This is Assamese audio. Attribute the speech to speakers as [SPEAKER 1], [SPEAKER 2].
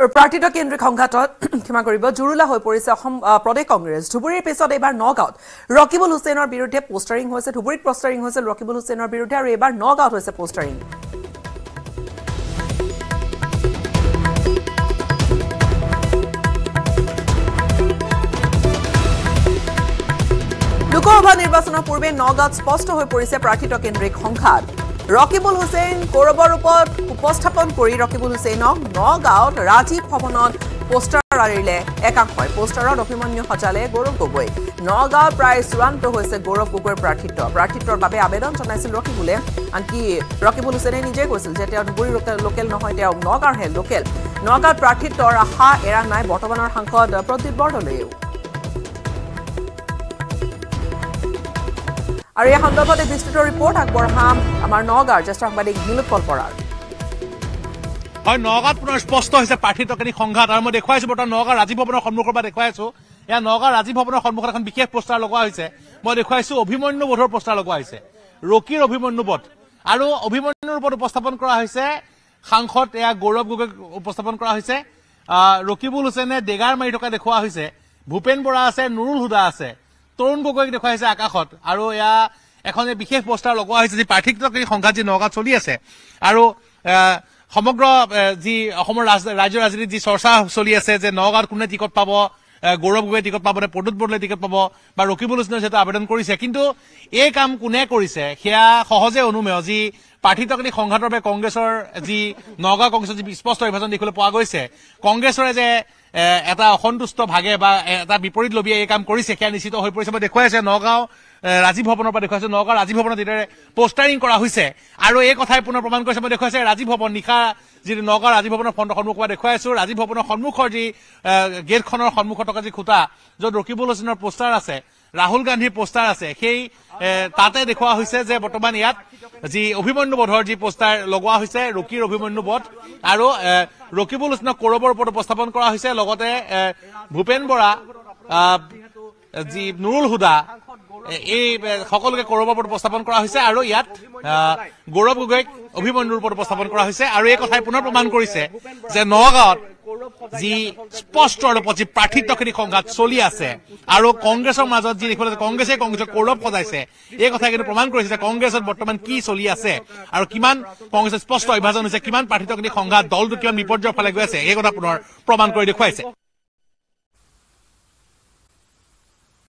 [SPEAKER 1] প্ৰাৰ্থিত কেন্দ্ৰিক সংঘাতত ক্ষমা কৰিব জুৰুলা হৈ পৰিছে অসম প্ৰদেশ কংগ্ৰেছ ধুবুৰীৰ পিছত এবাৰ নগাঁৱত ৰকিবুল হুছেইনৰ বিৰুদ্ধে পোষ্টাৰিং হৈছে ধুবুৰীত পোষ্টাৰিং হৈছে ৰকিবুল হুছেইনৰ বিৰুদ্ধে আৰু এবাৰ নগাঁৱত হৈছে পোষ্টাৰিং লোকসভা নিৰ্বাচনৰ পূৰ্বে নগাঁৱত স্পষ্ট হৈ পৰিছে প্ৰাৰ্থিত কেন্দ্ৰিক সংঘাত ৰকিবুল হুছেইন কৌৰৱৰ ৰূপত উপস্থাপন কৰি ৰকিবুল হুছেইনক নগাঁৱত ৰাজীৱ ভৱনত পোষ্টাৰ আঁৰিলে একাংশই পোষ্টাৰত অভিমন্যু সজালে গৌৰৱ গগৈ নগাঁৱত প্ৰায় চূড়ান্ত হৈছে গৌৰৱ গগৈৰ প্ৰাৰ্থিত্বৰ বাবে আবেদন জনাইছিল ৰকিবুলে আনকি ৰকিবুল হুছেইনে নিজে কৈছিল যে তেওঁ ধুবুৰী লোকেল নহয় তেওঁ নগাঁৱৰহে লোকেল নগাঁৱত প্ৰাৰ্থিত্বৰ আশা এৰা নাই বৰ্তমানৰ সাংসদ প্ৰদ্যুৎ বৰদলৈয়েও আৰু এই সন্দৰ্ভত এক বিস্তৃত ৰিপৰ্ট আগবঢ়াম আমাৰ নগাঁৱৰ জ্যেষ্ঠ সাংবাদিক নীলোৎপল বৰাৰ
[SPEAKER 2] হয় নগাঁৱত পুনৰ স্পষ্ট হৈছে প্ৰাৰ্থিত্বকেন্দ্ৰিক সংঘাত আৰু মই দেখুৱাইছো বৰ্তমান নগাঁও ৰাজীৱ ভৱনৰ সন্মুখৰ পৰা দেখুৱাইছো এয়া নগাঁও ৰাজীৱ ভৱনৰ সন্মুখত এখন বিশেষ পোষ্টাৰ লগোৱা হৈছে মই দেখুৱাইছো অভিমন্যু বধৰ পোষ্টাৰ লগোৱা হৈছে ৰকিৰ অভিমন্যু বধ আৰু অভিমন্যুৰ ওপৰত উপস্থাপন কৰা হৈছে সাংসদ এয়া গৌৰৱ গগৈক উপস্থাপন কৰা হৈছে ৰকিবুল হুছেইনে ডেগাৰ মাৰি থকা দেখুওৱা হৈছে ভূপেন বৰা আছে নুৰুল হুদা আছে তৰুণ গগৈক দেখুৱাইছে আকাশত আৰু এয়া এখন বিশেষ পোষ্টাৰ লগোৱা হৈছে যে প্ৰাৰ্থিত্বকেন্দ্ৰিক সংঘাত যি নগাঁৱত চলি আছে আৰু সমগ্ৰ যি অসমৰ ৰাজ্য ৰাজনীতিত যি চৰ্চা চলি আছে যে নগাঁৱত কোনে টিকট পাব গৌৰৱ গগৈয়ে টিকট পাব নে প্ৰদ্যুৎ বৰদলৈয়ে টিকট পাব বা ৰকিবুল হুছেইনে যিহেতু আবেদন কৰিছে কিন্তু এই কাম কোনে কৰিছে সেয়া সহজে অনুমেয় যি প্ৰাৰ্থিত্বকেন্দ্ৰিক সংঘাতৰ বাবে কংগ্ৰেছৰ যি নগাঁও কংগ্ৰেছৰ যি স্পষ্ট বিভাজন দেখিবলৈ পোৱা গৈছে কংগ্ৰেছৰে যে এটা অসন্তুষ্ট ভাগে বা এটা বিপৰীত লবিয়ে এই কাম কৰিছে সেয়া নিশ্চিত হৈ পৰিছে মই দেখুৱাইছে নগাঁও ৰাজীৱ ভৱনৰ পৰা দেখুৱাইছে নগাঁও ৰাজীৱ ভৱনত যিদৰে পোষ্টাৰিং কৰা হৈছে আৰু এই কথাই পুনৰ প্ৰমাণ কৰিছে মই দেখুৱাইছে ৰাজীৱ ভৱন নিশা যি নগাঁও ৰাজীৱ ভৱনৰ সন্মুখৰ পৰা দেখুৱাইছো ৰাজীৱ ভৱনৰ সন্মুখৰ যি গেটখনৰ সন্মুখত থকা যি খুঁটা য'ত ৰকিবুল হুছেইনৰ পোষ্টাৰ আছে ৰাহুল গান্ধীৰ পোষ্টাৰ আছে সেই তাতে দেখুওৱা হৈছে যে বৰ্তমান ইয়াত যি অভিমন্যু বধৰ যি পোষ্টাৰ লগোৱা হৈছে ৰকিৰ অভিমন্যু বধ আৰু ৰকিবুল হুছেইনক কৌৰৱৰ ওপৰত উপস্থাপন কৰা হৈছে লগতে ভূপেন বৰা যি নুৰুল হুদা এই সকলোকে কৌৰৱৰ ওপৰত উপস্থাপন কৰা হৈছে আৰু ইয়াত গৌৰৱ গগৈক অভিমন্যুৰ ওপৰত উপস্থাপন কৰা হৈছে আৰু এই কথাই পুনৰ প্ৰমাণ কৰিছে যে নগাঁৱত যি স্পষ্ট ৰূপত যি প্ৰাৰ্থিত্বকেন্দ্ৰিক সংঘাত চলি আছে আৰু কংগ্ৰেছৰ মাজত যি দেখিবলৈ কংগ্ৰেছে কংগ্ৰেছক কৌৰৱ সজাইছে এই কথাই কিন্তু প্ৰমাণ কৰিছে যে কংগ্ৰেছত বৰ্তমান কি চলি আছে আৰু কিমান কংগ্ৰেছৰ স্পষ্ট বিভাজন হৈছে কিমান প্ৰাৰ্থিত্বকেন্দ্ৰিক সংঘাত দলটো কিমান বিপৰ্যয়ৰ ফালে গৈ আছে এই কথা পুনৰ প্ৰমাণ কৰি দেখুৱাইছে